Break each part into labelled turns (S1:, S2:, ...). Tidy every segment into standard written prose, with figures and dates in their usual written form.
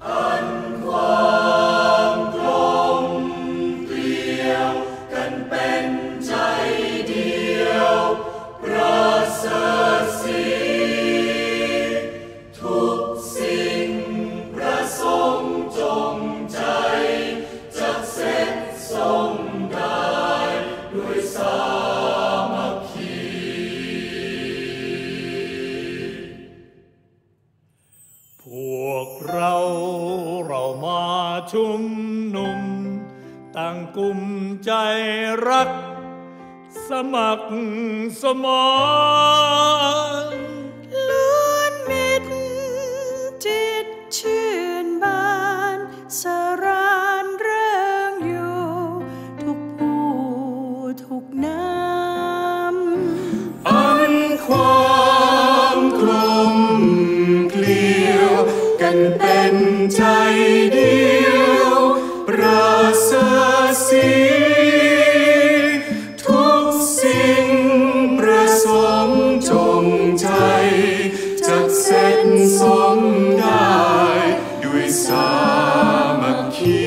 S1: เรามาชุมนุมตั้งกลุ่มใจรักสมัครสมาน
S2: ล้วนมิตรจิตชื่นบานสรานเริงอยู่ทุกผู้ทุกน้
S1: ำอันความกลมเกลียวกันเป็นใจเดียวประเสริฐสีทุกสิ่งประสงค์จงใจจะเสร็จสมได้ด้วยสามัคคี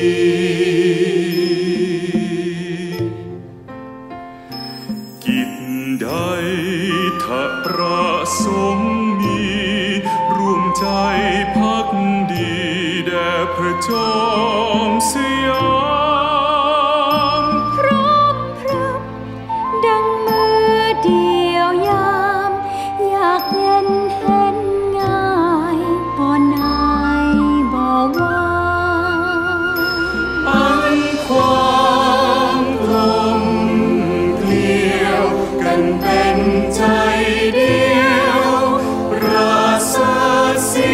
S1: กิจใดถ้าประสงค์มีร่วมใจพักดีแด่พระจอมสยาม
S2: พร้อมพรับดังมือเดียวยามอยากเย็นเห็นง่ายบ่นายบ่ว่า
S1: อันความกลมเกลียวกันเป็นใจเดียวประเสริฐสี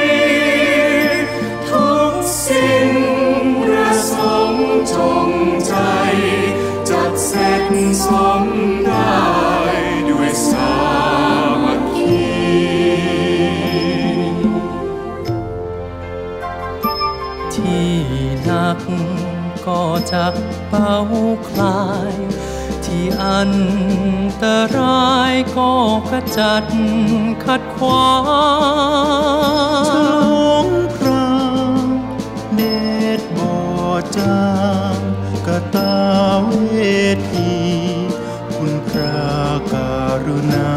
S1: ทุกสิ่งประสงค์จงใจจัดเสร็จสมได้ด้วยสามัคคี
S3: ที่หนักก็จะเบาคลายที่อันตรายก็ขจัดขัดขวาง
S4: ฉลองครามเนตรบอจางกตาเวทีคุณพระการุณา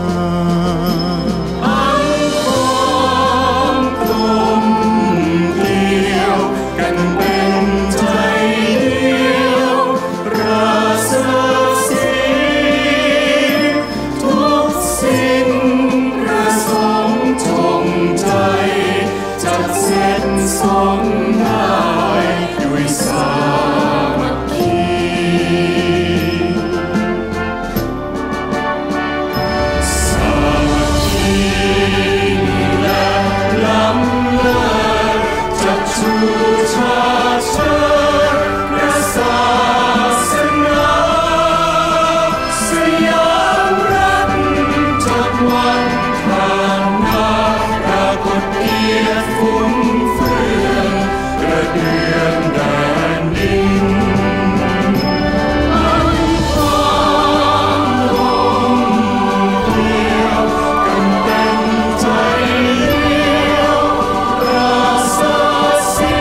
S1: อันความกลมเกลียวกันเป็นใจเดียวประเสริฐสีทุกสิ่งประสงค์จงใจจัดเสร็จสมได้ด้วยสามัคคีสามัคคีและล้ำเลิศจัดชูชาติเชิดพระศาสนาสยามรัฐจักวันผ่านมาปรากฏเกียรติฟุ้งเฟืองกระเดืองแดนดินอันความกลมเกลียวกันเป็นใจเดียวประเสริฐสี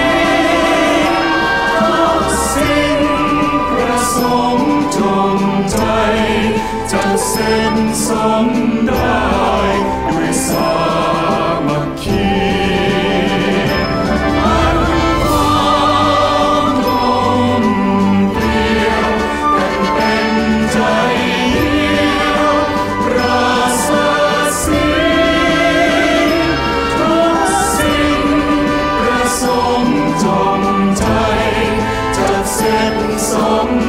S1: ทุกสิ่งประสงค์จงใจจะเสร็จสมได้ด้วยสามัคคีอันความกลมเกลียวกันเป็นใจเดียวประเสริฐสีทุกสิ่งประสงค์จงใจจะเสร็จสม